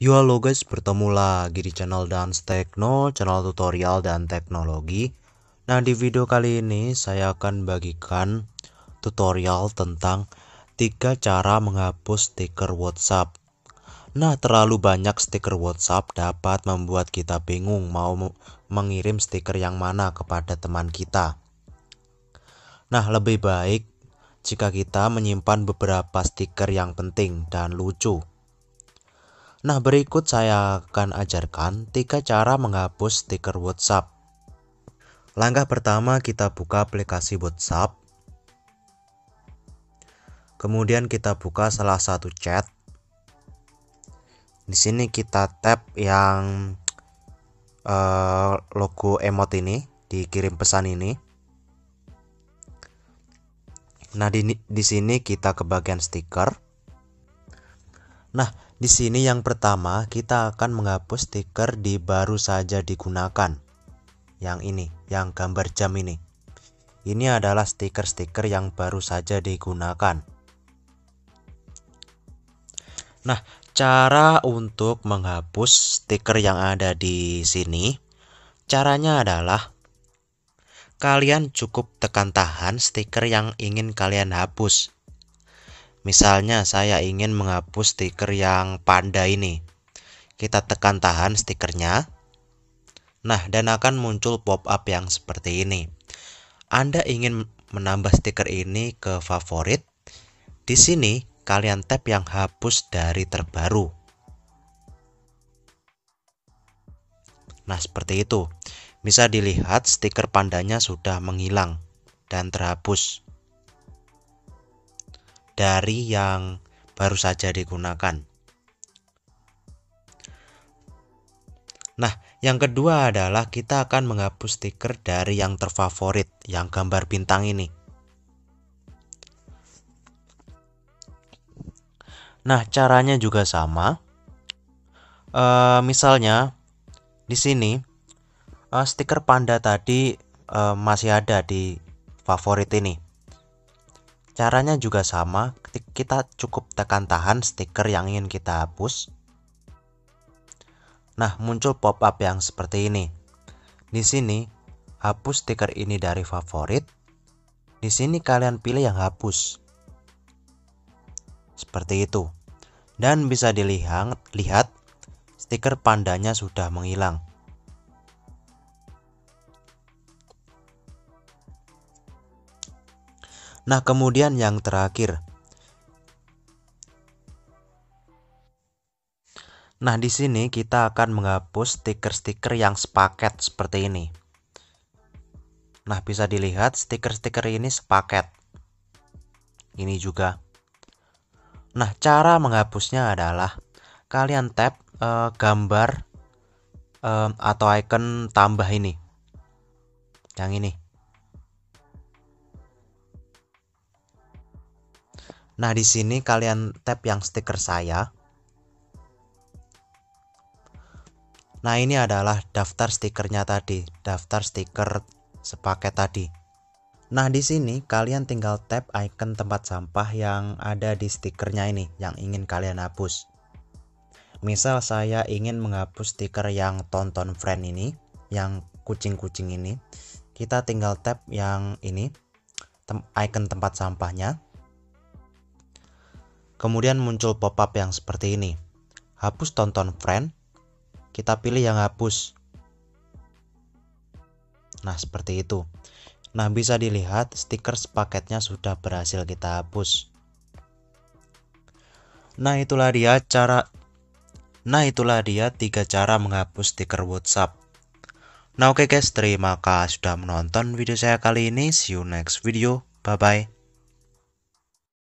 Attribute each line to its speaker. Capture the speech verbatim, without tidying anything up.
Speaker 1: Yo halo guys, bertemu lagi di channel Dance Tekno, channel tutorial dan teknologi. Nah, di video kali ini saya akan bagikan tutorial tentang tiga cara menghapus stiker WhatsApp. Nah, terlalu banyak stiker WhatsApp dapat membuat kita bingung mau mengirim stiker yang mana kepada teman kita. Nah, lebih baik jika kita menyimpan beberapa stiker yang penting dan lucu. Nah, berikut saya akan ajarkan tiga cara menghapus stiker WhatsApp. Langkah pertama, kita buka aplikasi WhatsApp. Kemudian kita buka salah satu chat. Di sini kita tap yang uh, logo emot ini, dikirim pesan ini. Nah, di di sini kita ke bagian stiker. Nah, di sini yang pertama kita akan menghapus stiker di baru saja digunakan. Yang ini, yang gambar jam ini. Ini adalah stiker-stiker yang baru saja digunakan. Nah, cara untuk menghapus stiker yang ada di sini, caranya adalah kalian cukup tekan tahan stiker yang ingin kalian hapus. Misalnya saya ingin menghapus stiker yang panda ini. Kita tekan tahan stikernya. Nah, dan akan muncul pop-up yang seperti ini. Anda ingin menambah stiker ini ke favorit. Di sini kalian tap yang hapus dari terbaru. Nah, seperti itu. Bisa dilihat stiker pandanya sudah menghilang dan terhapus dari yang baru saja digunakan. Nah, yang kedua adalah kita akan menghapus stiker dari yang terfavorit, yang gambar bintang ini. Nah, caranya juga sama. E, misalnya di sini e, stiker panda tadi e, masih ada di favorit ini. Caranya juga sama, kita cukup tekan tahan stiker yang ingin kita hapus. Nah, muncul pop-up yang seperti ini. Di sini, hapus stiker ini dari favorit. Di sini kalian pilih yang hapus. Seperti itu. Dan bisa dilihat, lihat stiker pandanya sudah menghilang. Nah, kemudian yang terakhir. Nah, di sini kita akan menghapus stiker-stiker yang sepaket seperti ini. Nah, bisa dilihat stiker-stiker ini sepaket. Ini juga. Nah, cara menghapusnya adalah kalian tap eh, gambar eh, atau icon tambah ini. Yang ini. Nah, di sini kalian tap yang stiker saya. Nah, ini adalah daftar stikernya tadi, daftar stiker sepaket tadi. Nah, di sini kalian tinggal tap icon tempat sampah yang ada di stikernya ini, yang ingin kalian hapus. Misal saya ingin menghapus stiker yang tonton friend ini, yang kucing-kucing ini. Kita tinggal tap yang ini, tem icon tempat sampahnya. Kemudian muncul pop-up yang seperti ini. Hapus tonton friend. Kita pilih yang hapus. Nah, seperti itu. Nah, bisa dilihat stiker sepaketnya sudah berhasil kita hapus. Nah, itulah dia cara Nah, itulah dia tiga cara menghapus stiker WhatsApp. Nah, oke okay guys, terima kasih sudah menonton video saya kali ini. See you next video. Bye bye.